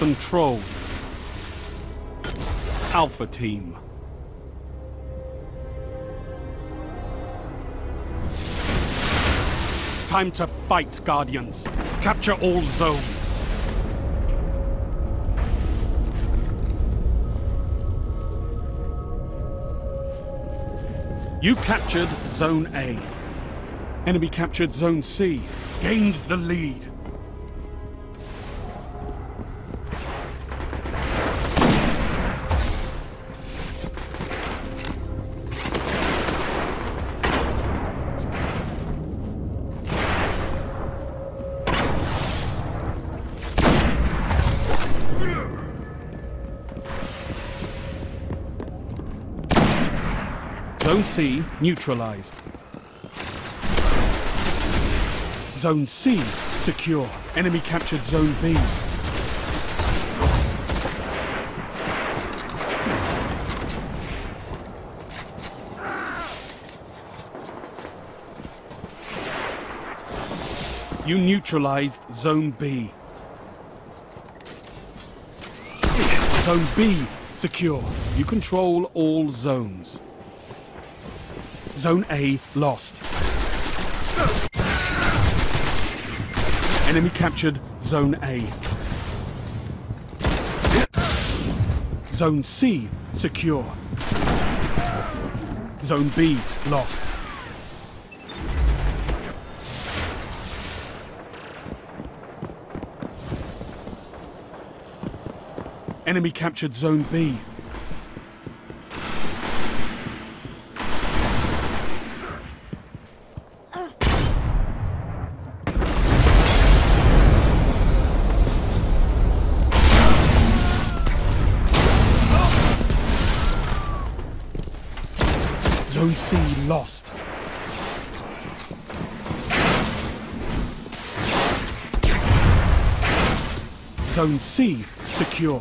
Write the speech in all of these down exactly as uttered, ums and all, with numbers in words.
control. Alpha Team. Time to fight, Guardians. Capture all zones. You captured Zone A. Enemy captured Zone C. Gained the lead. Zone C neutralized. Zone C secure. Enemy captured Zone B. You neutralized Zone B. Zone B secure. You control all zones. Zone A lost. Enemy captured Zone A. Zone C secure. Zone B lost. Enemy captured Zone B. Zone C lost. Zone C secure.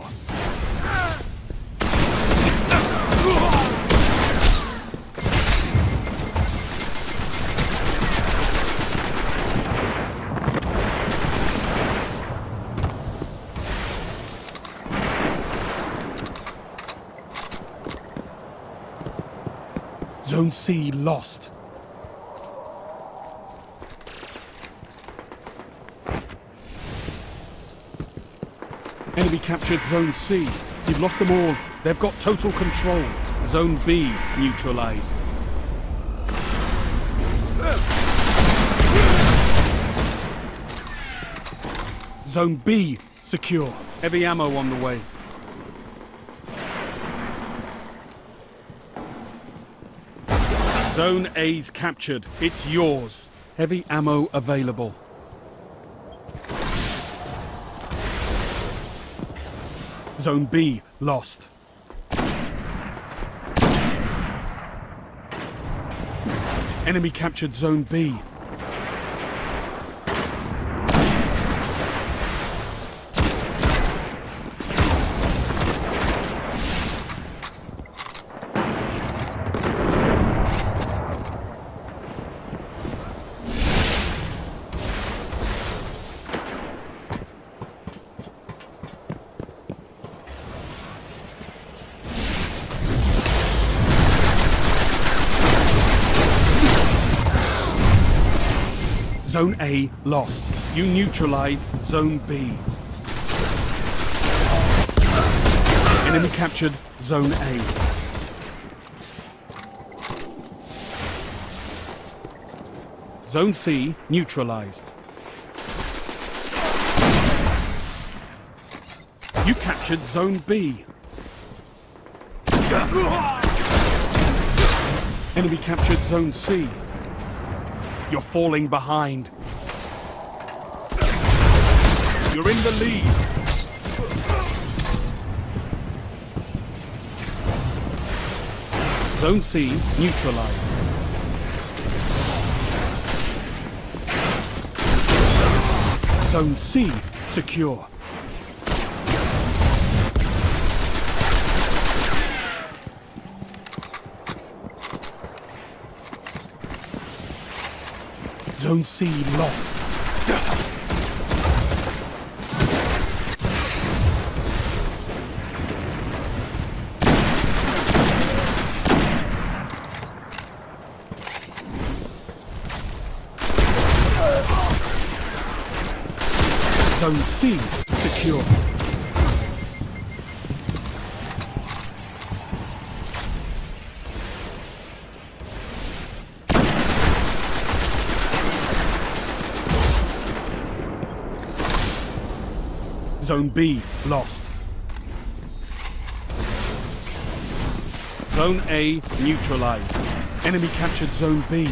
Zone C lost. Enemy captured Zone C. You've lost them all. They've got total control. Zone B neutralized. Zone B secure. Heavy ammo on the way. Zone A's captured. It's yours. Heavy ammo available. Zone B lost. Enemy captured Zone B. Zone A lost. You neutralized Zone B. Enemy captured Zone A. Zone C neutralized. You captured Zone B. Enemy captured Zone C. You're falling behind. You're in the lead. Zone C neutralized. Zone C secure. Zone C lost. Zone C secure. Zone B lost. Zone A neutralized. Enemy captured Zone B.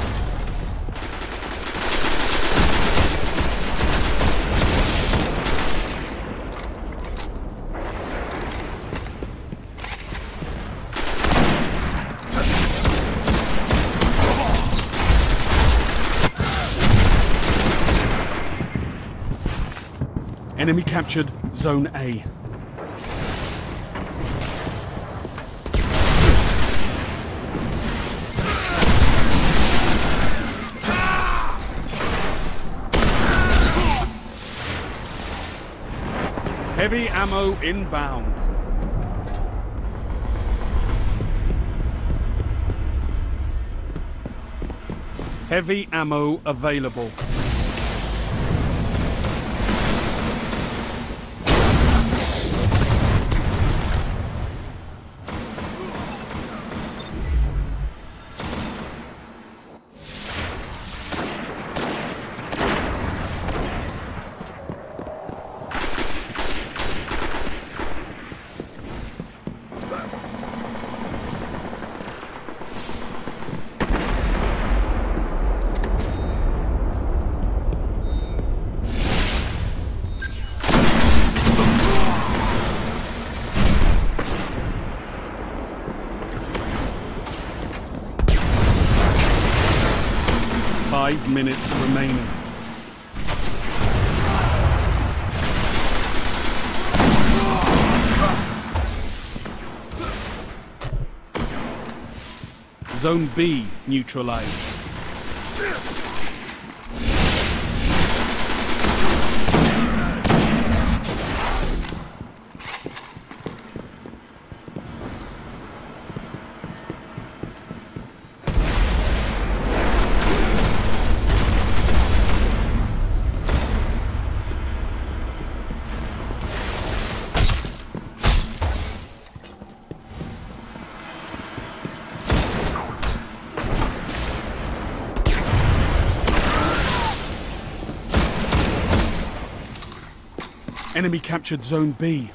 Enemy captured Zone A. Heavy ammo inbound. Heavy ammo available. Five minutes remaining. Zone B neutralized. Enemy captured Zone B.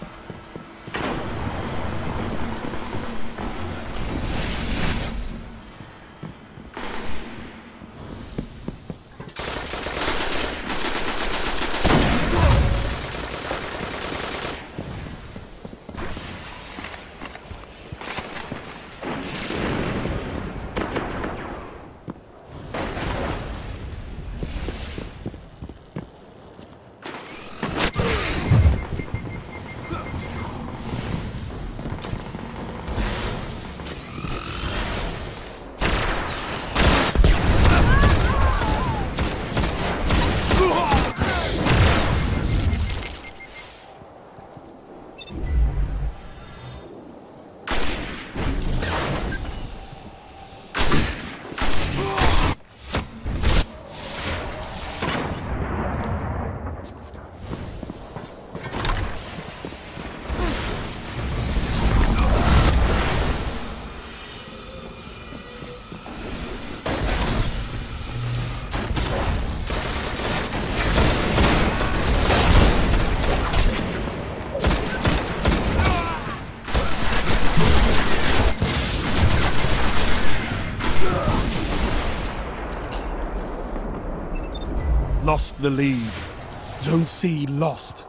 Lost the lead. Zone C lost.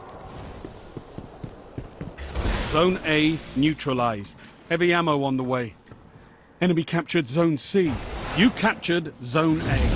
Zone A neutralized. Heavy ammo on the way. Enemy captured Zone C. You captured Zone A.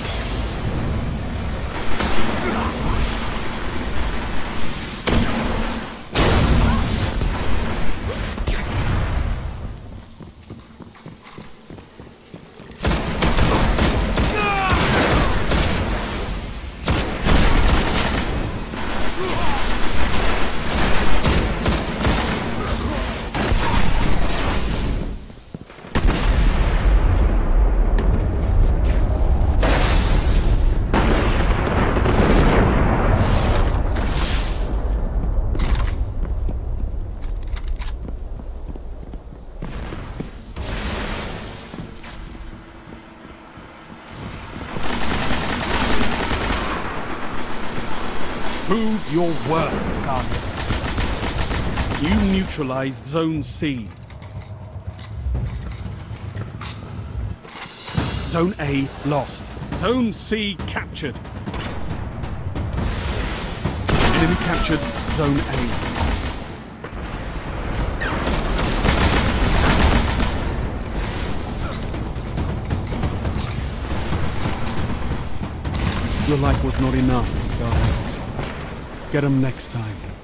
Prove your worth, Guardian. You neutralized Zone C. Zone A lost. Zone C captured. Enemy captured Zone A. Your life was not enough, Guardian. Get him next time.